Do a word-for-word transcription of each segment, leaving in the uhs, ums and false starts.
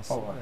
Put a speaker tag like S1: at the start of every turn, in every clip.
S1: massa, velho.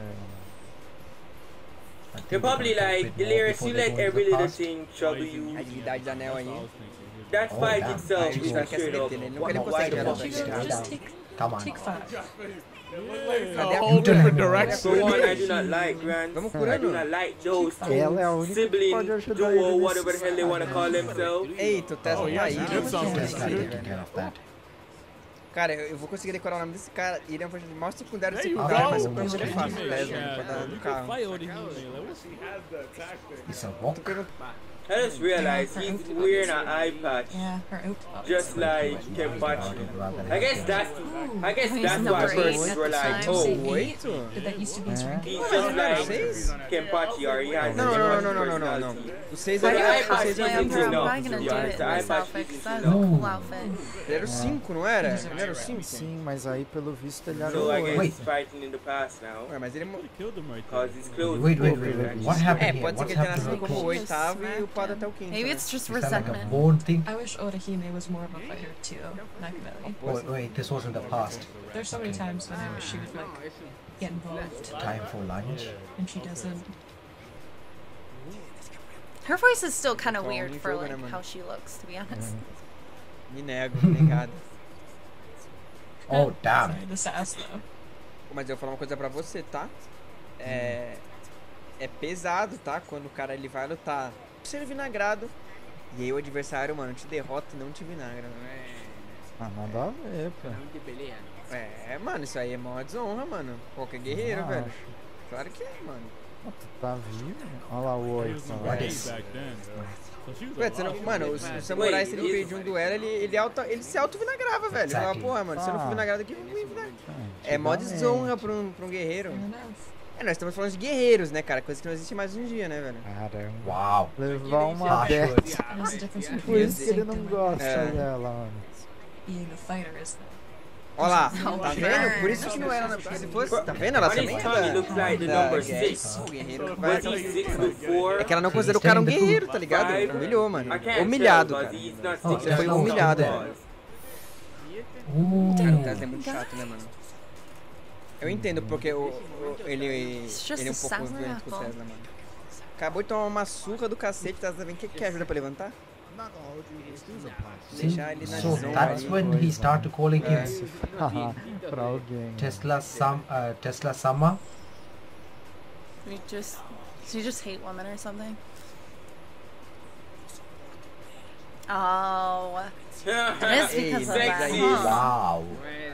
S2: You're probably like, Delirious, you let every little thing trouble you.
S3: A habilidade da Nel aí.
S2: That fight itself is a straight up.
S3: Ele nunca ele
S2: Why
S3: consegue
S2: the
S3: dar
S2: fuck?
S4: Just take,
S5: Come on.
S4: take five.
S3: Cadê a
S6: whole different
S2: For
S6: direction.
S2: one, I do not like, man.
S3: Vamos
S2: I
S3: curando.
S2: do not like those
S1: Ela é a
S2: two
S1: única que
S2: sibling
S1: pode ajudar
S2: duo,
S1: ele
S2: whatever the
S1: nesse
S2: hell they want to call themselves.
S3: Eita, o Tesla
S6: Oh,
S3: tá
S6: yeah,
S3: aí.
S6: she did something.
S5: Tesla taking care of that.
S3: Cara, eu, eu vou conseguir decorar o nome desse cara. E ele é um personagem mal secundário
S6: There you
S3: secundário,
S6: go.
S3: mas o personagem é fácil. Tesla,
S6: Yeah,
S3: pra dar
S6: you
S3: do
S6: can
S3: carro.
S6: fight over here. Like, what's
S5: It's a
S3: Tô
S5: walk.
S3: perguntando.
S2: I just realized he's wearing an eye patch,
S4: Yeah, her out.
S2: just like Kenpachi. I guess that's, I guess
S4: He's
S2: that's why
S4: number eight
S2: persons
S4: at
S2: were
S4: the
S2: like,
S4: time,
S2: oh,
S4: say
S3: wait.
S4: eight, but that used to be his rank.
S2: he's just like
S3: Seis?
S2: Kenpachi, or he has a
S3: Não, não,
S2: Kenpachi
S3: não, não, não, não, não.
S2: personality.
S3: O seis
S2: But
S3: era
S2: the
S3: o
S2: eye patch
S3: seis
S2: is
S3: era
S7: I'm
S3: o
S2: enough,
S7: probably
S2: to
S7: gonna
S2: be
S7: do
S2: honest.
S7: it
S2: The eye
S7: myself
S2: patch
S7: because
S2: is
S7: that's a
S2: enough.
S7: cool outfit.
S3: Ele era o cinco, não era? Ele era o cinco?
S1: Sim, mas aí pelo visto ele era
S2: So
S1: o
S2: I guess
S1: oito.
S2: he's fighting in the past now,
S3: Ué, mas ele... mo-
S6: killed him right
S2: cause
S6: there.
S2: his clothes.
S5: Wait, wait, wait, wait. What
S3: É,
S5: happened here?
S3: pode ser
S5: What's
S3: que ele tenha
S5: happened
S3: nascido
S5: with
S3: como o
S5: Chris?
S3: oitavo e upado até o quinto.
S7: Maybe
S3: né?
S7: it's just
S5: Is that like a
S7: resentment.
S5: born thing?
S4: I wish Orihime was more of a fighter too, Nakameli.
S5: Wait, wait, this was in the past.
S4: There's so many times when I wish she would like get involved
S5: Time for lunch.
S4: and she doesn't.
S7: Her voice is still kind of
S3: Bom,
S7: weird
S3: nem
S7: for
S3: jogo, né,
S7: like
S3: mano?
S7: how she looks, to be honest.
S3: Me nego, negado.
S5: Oh, damn.
S4: Sorry, the sass though.
S3: Mas eu vou falar uma coisa pra você, tá? É... É pesado, tá? Quando o cara ele vai lutar ser vinagrado e aí o adversário, mano, te derrota e não te vinagra.
S1: Ah, nada a ver, pô.
S3: É, mano, isso aí é mó desonra, mano. Qualquer guerreiro,
S1: Não
S3: velho.
S1: acho.
S3: Claro que é, mano.
S1: Ah, tu tá vivo? Olha lá o
S6: He was
S1: oito.
S6: number
S1: lá.
S6: eight back then. So she was
S3: Ué,
S6: a
S3: você não,
S6: lot
S3: mano,
S6: older
S3: os,
S6: than
S3: os
S6: that.
S3: samurais, se
S2: Wait,
S3: ele
S2: isso-
S3: perdia um duelo, ele, ele, auto, ele se auto-vinagrava, velho. Ele falava,
S5: Exactly.
S3: porra, mano, se eu não fui
S1: Ah.
S3: vinagrado aqui, eu não fui vinagrado.
S1: Ah,
S3: É mó
S1: antigamente.
S3: desonra pra um, pra um guerreiro.
S4: Fair enough.
S3: É, nós estamos falando de guerreiros, né, cara? Coisa que não existe mais hoje em dia, né, velho?
S1: Caramba.
S5: Wow.
S1: Levar uma
S5: Harsh
S1: dessa.
S5: words.
S4: There's a difference
S1: Por
S4: between
S1: isso que ele não gosta
S3: É.
S1: dela, mano.
S4: being a fighter is that.
S3: Olha lá,
S7: Não,
S3: tá
S7: burn.
S3: vendo? Por isso que não era, porque se fosse, tá vendo? Ela
S2: On his
S3: também
S2: tongue, he looks like the
S3: da-
S2: number
S3: da-
S2: six.
S3: O guerreiro
S2: Was he six before?
S3: É que ela não considera o cara um guerreiro, tá ligado? Humilhou, mano.
S2: I can't
S3: Humilhado,
S2: tell,
S3: cara.
S2: because he's not
S5: Oh,
S2: six
S3: Você foi
S5: Tesla
S3: humilhado,
S5: was
S3: é.
S5: Ooh.
S3: Cara, o Tesla é muito chato, né, mano? Eu entendo porque o, o- ele, ele é um pouco violento com o Tesla, mano. Acabou de tomar uma surra do cacete, Tesla vem. Quer que ajuda pra levantar?
S5: See,
S3: Deixar ele na
S5: so
S3: desonra
S5: that's
S3: ali.
S5: when he started calling him
S1: Haha, pra alguém.
S5: Tesla Sam, uh, Tesla Sama.
S7: You just, do you just hate women or something? Oh, it is
S3: Ei,
S7: because of that,
S2: sexy.
S7: huh?
S5: Wow.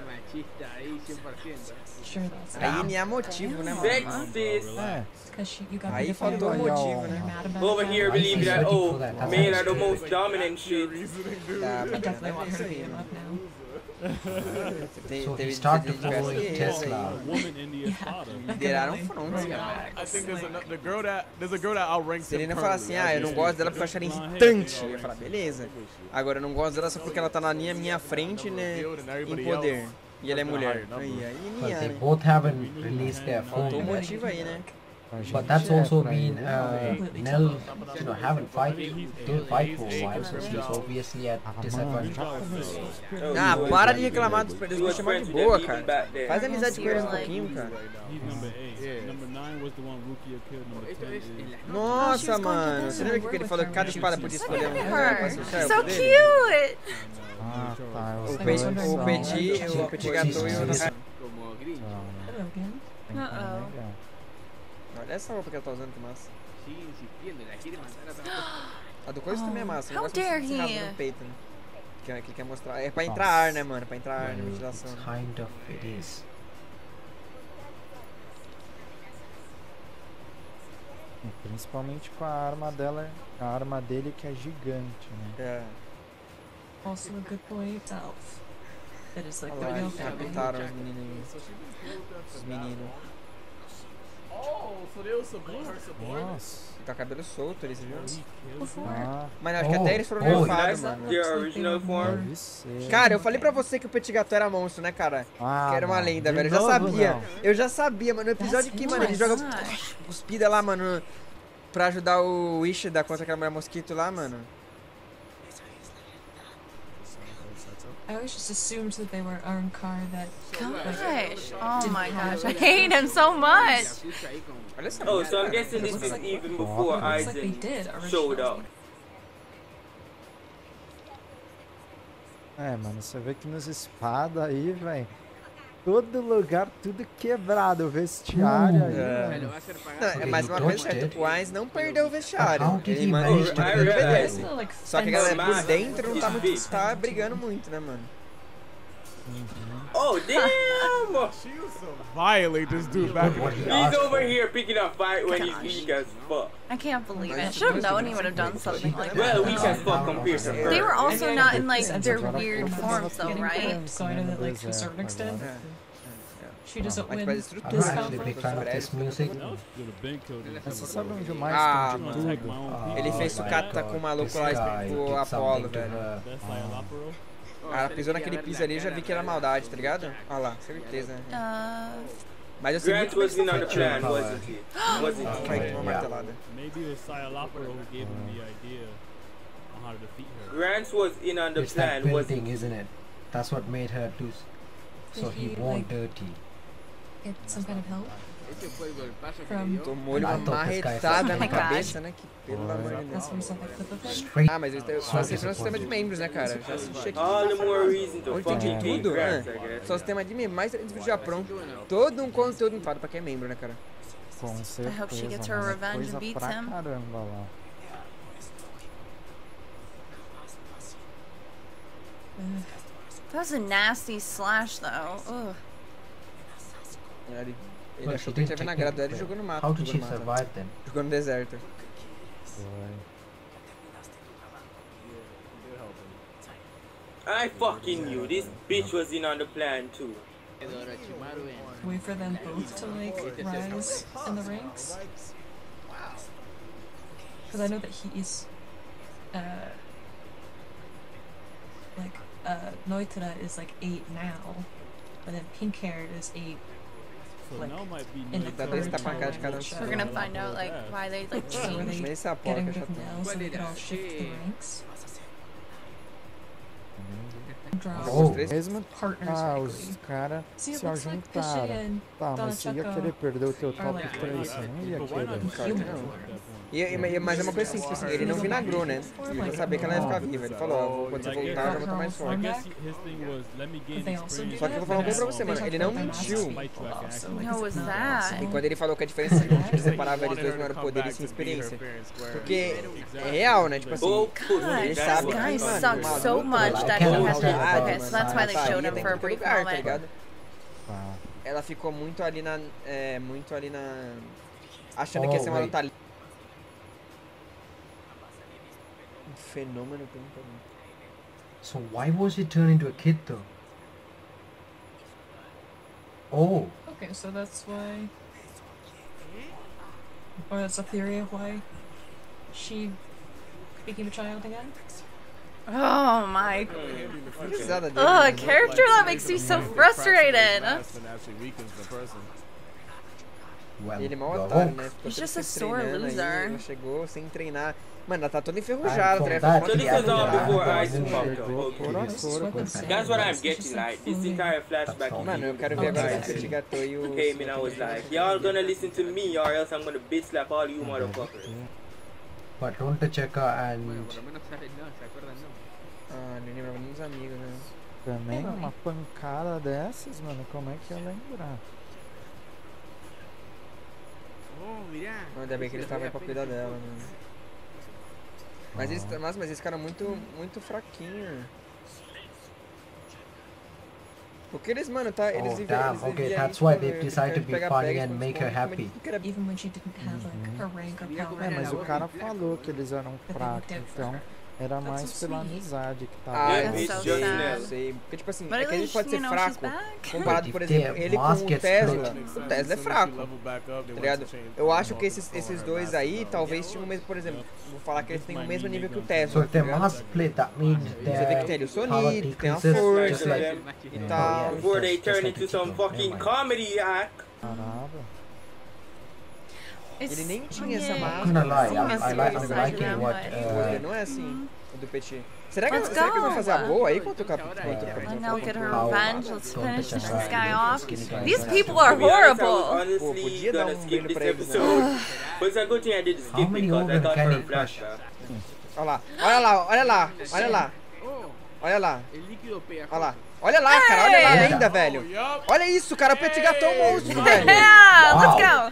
S4: Sure, that's
S3: Aí N A motivo, né, mano?
S2: Sexist.
S1: É,
S4: because she, you got
S3: Aí
S4: me
S3: faltou o
S4: fighter.
S3: motivo,
S4: You're
S3: né?
S4: mad about
S2: Over
S4: that.
S2: here, believe that,
S5: waiting
S2: oh,
S5: for that. That's
S2: men are the
S5: understood.
S2: most dominant shit.
S3: Tá,
S4: I definitely want her to
S3: isso
S4: be
S3: aí,
S4: in
S3: mano.
S4: love now.
S3: Tem-
S5: So he
S3: teve
S5: started
S3: diversos
S5: following
S3: guerreiros aí.
S5: Tesla.
S6: Woman in the Espada.
S3: Lideraram
S4: Definitely.
S3: frontes,
S4: Bring it
S3: cara.
S4: back.
S6: I think there's a the girl that there's a girl that outranks
S3: Se ele
S6: him
S3: não falar assim,
S6: currently.
S3: ah, eu não gosto dela porque eu acho ela irritante, eu ia falar, beleza. Agora, eu não gosto dela só porque ela tá na linha minha frente, né, em poder. E ela é mulher. Aí, aí,
S5: But
S3: Nia,
S5: they
S3: né?
S5: both haven't released their phone
S3: Faltou um
S5: yet.
S3: motivo aí, né?
S1: a gente
S5: But that's
S1: é
S5: also
S1: pra
S5: mean
S1: ele.
S5: uh, Nell, you know, haven't fight, didn't fight for a while, so she's obviously at
S1: Ah, mano,
S5: disadvantage.
S1: já começou.
S3: Ah,
S2: he was-
S3: para de reclamar dos
S2: he
S3: eles
S2: was
S3: vão chamar de
S2: friends with
S3: boa,
S2: them
S3: cara.
S2: even back then.
S3: Faz amizade com eles um
S7: Like-
S3: pouquinho, cara.
S6: He's number eight. Number nine was the one Rukia killed. Number ten is
S3: Nossa, mano. Você lembra que ele falou que cada espada podia escolher um
S7: Look
S3: lugar pra
S7: at
S3: associar
S7: her.
S3: o
S7: So
S3: dele?
S7: cute!
S1: Ah, tá.
S3: O,
S1: Os
S3: pe
S1: dois
S3: o
S1: são-
S3: Petit, o Petit Gâteau e o...
S1: Não,
S4: Hello again.
S1: tem que
S7: Uh-oh.
S1: negar.
S3: Olha essa roupa que ela tá usando, que massa. A do Coisa também é massa.
S7: How
S3: Eu gosto desse
S7: dare
S3: rabo
S7: he.
S3: no peito, né? Que, é- que quer mostrar. É pra entrar
S1: Nossa.
S3: ar, né, mano? Pra entrar ar na ventilação.
S5: Kind of it is.
S1: E principalmente com a arma dela, a arma dele que é gigante, né?
S3: É.
S4: Also a good boy itself. That is like
S3: Olha
S4: the
S3: lá,
S4: real
S3: eles
S4: family.
S3: raptaram os meninos aí. Os meninos.
S6: Oh, so they were support her support.
S1: Nossa.
S3: Tá cabelo solto ali, você viu?
S4: Before.
S1: Ah,
S3: Mas acho que
S5: Oh,
S3: até eles foram
S5: oh,
S3: nerfados,
S2: that's
S3: mano.
S2: their original form.
S1: deve ser.
S3: Cara, eu falei pra você que o Petit Gâteau era monstro, né, cara?
S1: Ah,
S3: Que era uma
S1: mano,
S3: lenda,
S1: de
S3: velho. Eu já
S1: novo,
S3: sabia.
S1: não.
S3: Eu já sabia, mano. No episódio
S4: That's
S3: que, mano, ele joga
S7: Gosh.
S3: cuspida lá, mano. Pra ajudar o Ishida contra aquela mulher mosquito lá, mano.
S4: I always just assumed that they were Arnkar that.
S7: Gosh. Oh my gosh. I hate him so much.
S2: Oh, so I'm guessing this is even before
S4: Looks like they
S2: Aizen
S4: did
S2: showed
S4: originally.
S2: up.
S1: É, mano, você vê que nos espadas aí, velho. Todo lugar, tudo quebrado. O vestiário aí,
S3: É.
S1: mano.
S3: Não, é mais uma coisa certa. O Ainz não perdeu o vestiário.
S5: How did
S3: Ele
S5: he
S3: mantém
S5: manage
S3: o
S5: to
S3: time
S2: get
S3: ele
S2: that?
S3: obedece.
S4: Still, like,
S3: Só que a galera por
S2: Mas-
S3: dentro não tá, muito, tá brigando muito, né, mano?
S2: Oh, damn!
S6: She used to violate this dude back in
S5: What
S6: the
S5: he
S6: day.
S2: He's
S5: asked
S2: over
S5: for.
S2: here picking up fight when he's weak as fuck.
S7: I can't believe it. Should have known he would have done something like
S2: Well,
S7: that.
S2: weak as fuck compared to
S7: They were
S2: her.
S7: also not in like
S4: Sense
S7: their
S4: of
S7: weird forms though, right?
S4: So I know that, like, to a certain extent, she doesn't
S3: Mas
S4: win
S3: pra
S4: this
S3: estrutura,
S5: I'm
S4: conference.
S5: actually a big fan of this music.
S6: That was good have been killed in
S1: Mas você
S6: some
S1: sabe onde o
S6: of
S1: mais
S3: Ah,
S1: tem de
S3: mano.
S6: Protect
S1: tudo?
S6: my own
S5: Oh
S6: people.
S3: Ele fez
S5: my
S3: sucata
S5: God,
S3: com o maluco
S5: this
S3: lá,
S5: guy
S3: o
S5: did
S3: Apollo,
S5: something to
S3: velho.
S5: her.
S6: That's Cyalopero.
S3: Ah, ela pisou naquele piso ali, eu já vi que era maldade, tá ligado? Olha lá, certeza. né?
S7: Uh,
S3: Mas eu sei
S2: Grant
S3: muito bem
S2: was
S3: que
S2: in
S3: você
S2: on the
S3: tá
S2: plan,
S3: falando.
S2: wasn't he? Wasn't he?
S3: Vai tomar uma
S5: Yeah.
S3: martelada.
S6: Maybe it was Cyalopero who gave him the idea on how to defeat her.
S2: Grant was in on the
S5: It's that
S2: plan, wasn't
S5: building,
S2: he?
S5: isn't it? That's what made her do. s- So he
S4: Did he,
S5: won't
S4: like-
S5: dirty.
S4: Get some kind of help from.
S3: Tomou-lhe
S5: I
S3: uma
S5: thought this guy
S3: marretada
S7: Oh
S3: na
S7: my
S3: cabeça, né? Que pelo amor de
S4: That's
S3: Deus.
S4: from some like clip of him.
S5: Straight.
S3: Ah, mas eu, eu só sei pelo sistema de membros, né, cara? Eu já assisti aqui.
S2: All the more reason to
S3: Onde tem de
S2: fucking hate
S3: tudo,
S2: Grant,
S3: né?
S2: I guess.
S3: Só o sistema de membros, mais trezentos vídeos já pronto. Todo um conteúdo infado pra quem é membro, né, cara?
S1: Com certeza,
S7: hope she gets her
S1: mano, é
S7: revenge
S1: coisa
S7: and beats
S1: pra
S7: him.
S1: caramba lá.
S7: that was a nasty slash though. Ugh.
S3: Ele, ele
S5: But
S3: achou
S5: she
S3: que ele
S5: did
S3: tinha
S5: take
S3: vinagrado
S5: it.
S3: ela e jogou no mato.
S5: How did
S3: jogou
S5: she
S3: no mato.
S5: survive then?
S3: Jogou no deserto.
S1: Foi.
S2: I fucking knew this bitch was in on the plan too.
S4: Wait for them both to like rise in the ranks. Because I know that he's, uh, like, uh, Noitra is like eight now, but then pink haired is eight.
S6: So
S4: Like,
S6: now might be
S4: in the
S6: nice.
S3: Dá dois
S4: third
S3: tapas na cara de cada um.
S4: timeline.
S7: We're gonna find out like why they like
S4: So are
S7: changed.
S4: they
S3: Nem esse Apollo
S4: getting
S3: que é
S4: rid of
S3: chatão.
S4: now so they can all shift the ranks? Draw
S5: Oh.
S1: Mesmo
S4: partners
S1: ah,
S4: quickly.
S1: os caras
S4: See, it
S1: se
S4: looks like Pishay
S1: juntaram.
S4: and
S1: Tá, mas você ia
S4: Donachaka
S1: querer perder o teu
S4: are
S1: top
S4: like
S1: três, você não ia
S6: But why not
S1: querer.
S6: just
S3: Claro que
S6: shoot
S3: não.
S6: her at that point?
S3: E, e- mas é uma coisa assim, tipo assim, ele não vinagrou, né? Ele não sabia que ela ia ficar viva. Ele falou, ó, quando você
S6: Like,
S3: voltar, eu já vou estar mais
S6: I
S3: forte.
S6: guess his thing was let me gain
S4: But they also
S6: experience.
S4: do
S3: Só que eu vou falar uma coisa pra você, mano. Ele não mentiu.
S7: How was that?
S3: E quando ele falou que a diferença que separava eles dois não era o poder e sim a experiência. Porque é real, né? Tipo assim,
S2: Both pussies,
S7: God,
S3: ele
S7: this
S2: that's
S3: sabe
S2: what
S7: guy
S2: I
S3: mano,
S2: thought.
S7: sucks
S3: mano,
S7: so much that he has to. Okay, so that's why they showed him for a brief
S3: lugar, tá
S7: moment.
S3: ligado?
S1: Tá.
S3: Ela ficou muito ali na. É, muito ali na. Achando que ia ser uma
S5: Oh,
S3: luta ali. Um fenômeno que eu nunca vi.
S5: So why was he turned into a kid though? Oh,
S4: Okay, so that's why. Or that's a theory of why she became a child again?
S7: Oh my.
S3: Que risada dele.
S7: Ugh, a
S3: mano.
S7: character that makes me so frustrated.
S5: well,
S3: E ele é mal
S5: you're
S3: otário,
S5: wrong.
S3: né? Ficou
S7: He's just
S3: sempre
S7: a sore
S3: treinando aí,
S7: loser.
S3: ela chegou sem treinar. Mano, ela tá toda enferrujada,
S5: from
S3: tá
S5: that,
S3: ligado?
S2: So this was all before Aizen
S5: Yeah.
S2: popped up. Okay. That's what I'm getting like. This entire flashback
S5: That's all.
S3: Mano, eu quero ver agora esse Petit Gâteau e o...
S2: came in, I was like, y'all gonna listen to me or else I'm gonna bitch slap all you motherfuckers.
S5: But Ronta Checker and
S3: Ah, não lembra nem dos amigos, né?
S1: Também uma pancada dessas, mano, como é que ia lembrar?
S3: Ainda bem que eles estavam aí pra cuidar dela, mano. Mas eles, mas, mas eles ficaram muito, muito fraquinhos. Porque eles, mano, tá? Eles
S5: Oh,
S3: viviam-
S5: damn,
S3: eles
S5: okay,
S3: viviam
S5: that's
S3: ali,
S5: why
S3: tipo,
S5: they decided to be
S3: pega-
S5: funny
S3: pega,
S5: and
S3: tipo,
S5: make her
S3: como é
S5: happy.
S3: que era-
S4: Even when she didn't have like her rank or power.
S1: É, mas o cara falou que eles eram fracos, então era mais
S4: so
S1: pela
S4: sweet.
S1: amizade que
S3: Ah,
S1: tava.
S2: Yeah,
S3: eu
S2: it's
S3: sei,
S2: just
S3: eu
S2: Nell.
S3: sei. Porque, tipo assim,
S7: But
S3: é
S7: at
S3: que ele
S7: least,
S3: pode
S7: you
S3: ser
S7: know, she's
S3: fraco.
S7: back.
S3: Comparado, por
S5: If
S3: exemplo,
S5: their
S3: ele com
S5: mask
S3: o
S5: gets
S3: Tesla.
S5: split.
S3: O Tesla é fraco, tá ligado? Eu acho que esses, esses dois aí, talvez tinham o mesmo, por exemplo, vou falar que eles têm o mesmo nível que o
S5: So
S3: Tesla,
S5: if
S3: tá
S5: their
S3: ligado?
S5: mask split, that means
S3: Você vê que tem
S5: their
S3: ali o
S5: power
S3: Sonic, tem a
S5: decreases,
S3: força
S5: just like
S3: e tal.
S2: Before they
S5: Just
S2: turn
S5: like
S2: into
S5: a
S2: some
S5: chicken,
S2: fucking
S5: never mind.
S2: comedy act.
S1: Caramba.
S3: Ele nem tinha essa
S7: Yeah.
S3: máscara.
S5: I'm not gonna lie,
S7: Sim,
S5: I,
S7: mas
S5: I, like, I'm
S7: sim,
S5: liking
S7: mas-
S5: what
S3: O
S5: uh,
S3: dele não é assim, o do Petit. Será que,
S7: Let's
S3: será que eles vão
S7: go.
S3: fazer a boa aí contra o cap... contra o
S7: Let
S3: Capitão?
S7: Nell get her
S5: How-
S7: revenge. Let's
S5: don't
S7: finish
S5: touch
S7: this
S5: us.
S7: guy off.
S5: Skinny guy.
S7: These people are
S2: To be honest, I was
S7: horrible.
S2: honestly
S3: podia dar
S2: gonna
S3: um
S2: skip
S3: brilho
S2: this
S3: pra eles, né?
S2: episode. But it's a good thing I did skip
S5: many
S2: because I
S5: organ
S2: got
S5: can
S2: her
S5: he crush?
S2: flashback.
S3: Olha lá, olha lá, olha lá, olha lá. Olha lá,
S6: El líquido pega.
S3: olha lá. Olha lá, cara, olha lá
S7: Hey!
S3: ainda, velho. Olha isso, cara, o Petit Gato é um monstro, velho.
S7: Yeah,
S5: Wow.
S7: let's go.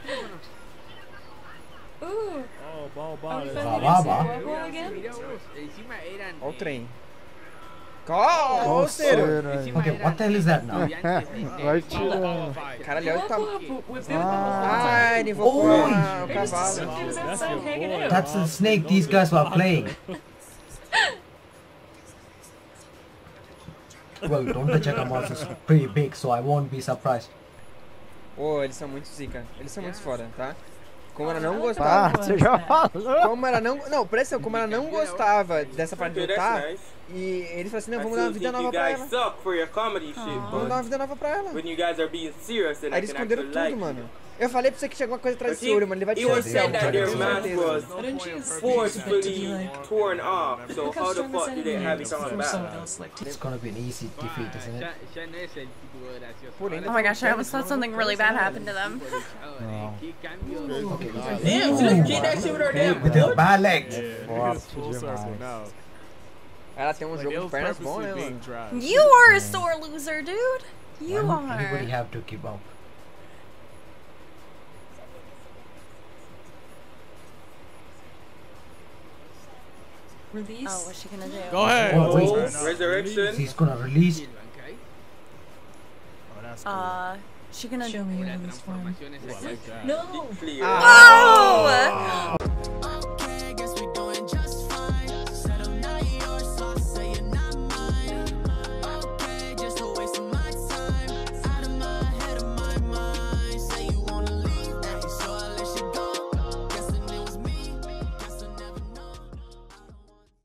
S4: Ooh.
S6: Oh, ball,
S4: Are we
S6: ball.
S4: finally
S5: Baba.
S4: gonna see Webble again?
S3: Olha o trem. Ó, o cero.
S5: Okay, what the hell is that now?
S1: Vai tirando.
S3: Cara, olha o
S4: Webble,
S3: tamanho.
S4: we've been the whole
S3: Ah,
S4: time.
S3: ele invocou
S5: Oi.
S3: a- o
S4: They're just
S3: cavalo.
S4: stuck in
S6: That's
S4: outside
S6: your
S4: hanging
S6: boy.
S4: out.
S5: That's the snake these guys were playing. Well, don't the Jackamas is pretty big, so I won't be surprised.
S3: Ô, eles são muito zica. Eles são muito foda, tá? Como ela não
S1: Ah,
S3: gostava.
S1: você já falou.
S3: Como ela não. Não, presta atenção, como ela não gostava dessa parte de
S2: Okay,
S3: lutar.
S2: that's nice.
S3: E ele falou assim: não,
S2: I
S3: vamos dar uma
S2: still
S3: vida
S2: think you
S3: nova pra
S2: guys
S3: ela.
S2: suck for your comedy shit,
S3: Vamos dar
S2: but
S3: uma vida nova pra ela.
S2: when you guys are being serious, then
S3: Aí
S2: I
S3: eles
S2: can
S3: esconderam
S2: actually
S3: tudo,
S2: like
S3: mano.
S2: you.
S3: Eu falei pra você que tinha alguma coisa atrás
S2: But
S3: desse olho, mano. Ele vai
S2: it
S3: tirar
S2: was
S3: esse
S2: said
S3: olho,
S2: that their
S3: com
S2: mask
S3: certeza.
S2: was
S4: Didn't you say
S2: forcefully
S4: to be like,
S2: torn off, so
S4: look how
S2: how the
S4: strong
S2: fuck
S4: this
S2: do they
S4: enemy
S2: have
S4: is
S2: it on
S4: from
S2: back?
S4: someone else like
S5: It's gonna be an easy defeat, isn't it?
S3: Pô, ele ainda
S7: Oh my
S3: tá
S7: gosh, I almost thought something really bad happened to them.
S2: Damn, she just did that shit with her damn
S5: With her
S2: butt.
S5: bad legs.
S1: Forte
S6: Full circle
S1: demais.
S6: now.
S3: Ela tem um
S6: Like,
S3: jogo
S6: it
S3: de
S6: was
S3: pernas bom,
S6: purposely
S3: né,
S6: being
S3: mano?
S6: dry.
S7: You are a sore loser, dude. You
S5: One, everybody
S7: are.
S5: have to keep up.
S4: release?
S7: Oh, what's she gonna do?
S6: Go ahead.
S5: Oh, wait.
S2: Oh, resurrection.
S5: He's gonna release.
S6: Oh, that's cool.
S7: Uh, she gonna.
S4: Show me your release form.
S6: Ooh, I like that.
S4: No!
S2: Clear.
S3: Ah.
S7: Whoa!